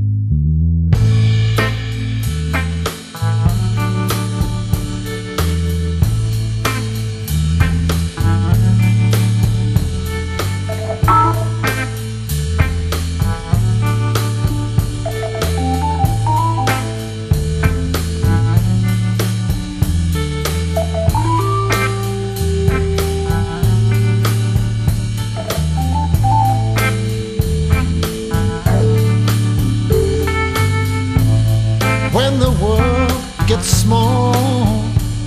When the world gets small,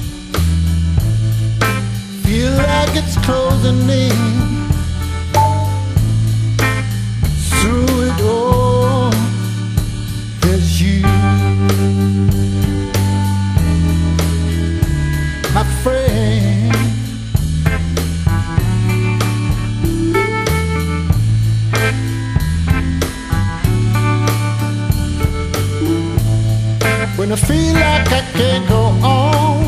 feel like it's closing in. Through it all, there's you, my friend. When I feel like I can't go on,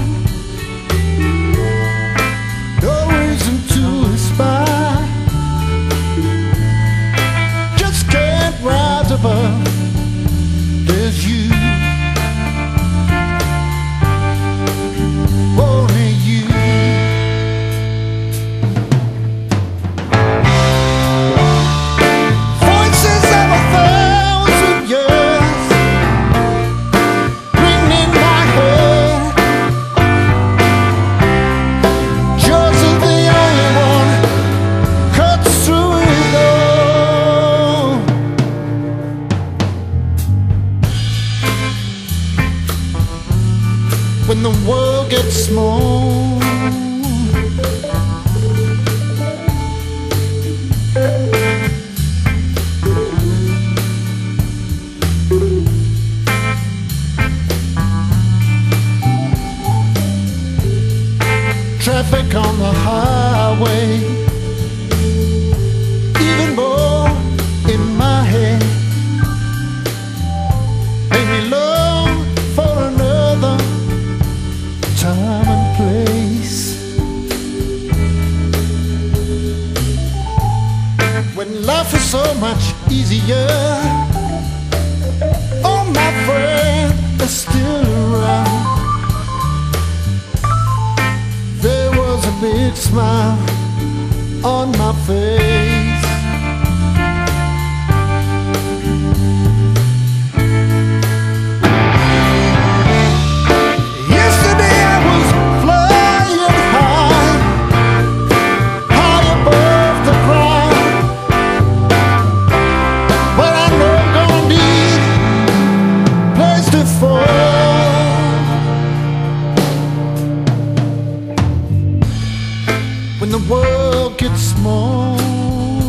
no reason to aspire, just can't rise above, there's you, only you. Voices of 1,000 years ringing in my head, yours is the only one cuts through it all. When the world gets small, traffic on the highway, even more in my head, made me long for another time and place. When life is so much easier, all my friends are still around. There was a big smile on my face. Yesterday I was flying high, high above the ground, but I know I'm gonna need a place to fall. When the world gets small,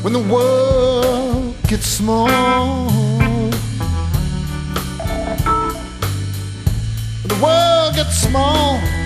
when the world gets small. When the world gets small,